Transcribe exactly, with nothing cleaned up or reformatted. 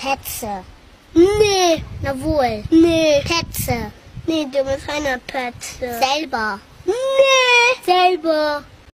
Petze. Nee, Na wohl. nee, Petze. nee, du bist keine Petze. Selber. Nee, selber.